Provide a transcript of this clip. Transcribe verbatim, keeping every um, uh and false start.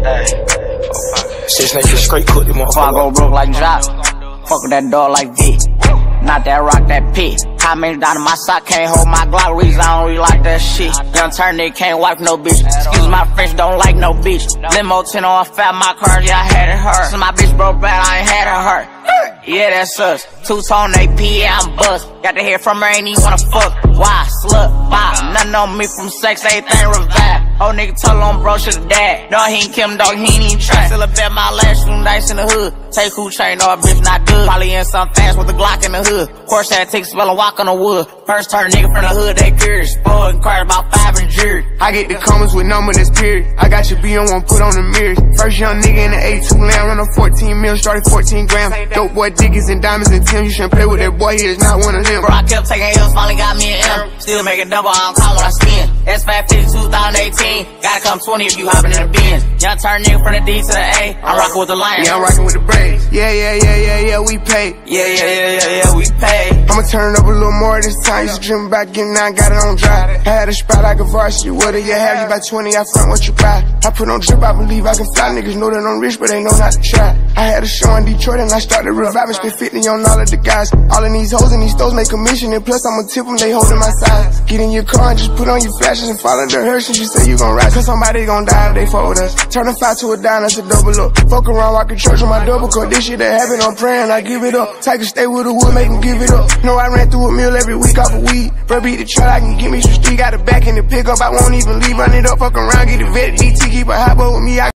Six niggas straight cook them Before I go broke like Jock, fuck with that dog like V. Not that rock, that P. How many down in my sock, can't hold my Glock, reason I don't really like that shit. Young turn nigga can't wipe no bitch. Excuse my French, don't like no bitch. Limo ten on fat, my car, yeah, I had it hurt. So my bitch broke bad, I ain't had it hurt. Yeah, that's us. Two-tone A P, yeah, I'm bust. Got to hear from her, ain't even wanna fuck. Why? Slut, bop. Nothing on me from sex, everything revive. Old nigga told him bro should've died. Dog, he ain't Kim, dog, he ain't even try. Still a bet my last few nights in the hood. Take who chain, no, bitch not good. Probably in some fast with a Glock in the hood. Course had to take a spell and walk on the wood. First turn nigga from the hood, they curious. Spoiled and cried about five and jury. I get the comments with number that's period. I got your B on one, put on the mirrors. First young nigga in the A two land, run on fourteen mil, started fourteen grams. Dope boy diggies and diamonds and Tim. You shouldn't play with that boy, he is not one of them. Bro, I kept taking L's, finally got me an M. Still make a double, I don't call when I spin. S five fifty two thousand eighteen. Gotta come twenty if you hopping in the Benz. Young turn nigga from the D to the A. I'm rocking with the Lions. Yeah, I'm rocking with the Braves. Yeah, yeah, yeah, yeah, yeah, we pay. Yeah, yeah, yeah, yeah, yeah, we pay. I'ma turn it up a little more this time. Used to dream about getting out, got it on dry. I had a spot like a varsity. What do you have? You about twenty, I front what you buy. I put on drip, I believe I can fly. Niggas know that I'm rich, but they know not to try. I had a show in Detroit and I started reviving. Spent fifty on all of the guys. All of these hoes and these stores make commission. And plus I'ma tip them, they holding my size. Get in your car and just put on your flashes and follow the hearse and you say you gon' ride. Cause somebody gon' die if they fuck with us. Turn a five to a dime, that's a double up. Fuck around, walking church on my double cup. This shit that happen, I'm praying, I give it up. Take a stay with the wood, make them give it up. Know I ran through a meal every week off of weed. Bro, beat the truck, I can get me some street. Got a back in the pickup, I won't even leave. Run it up, fuck around, get the vet. D T, keep a hot boy with me. I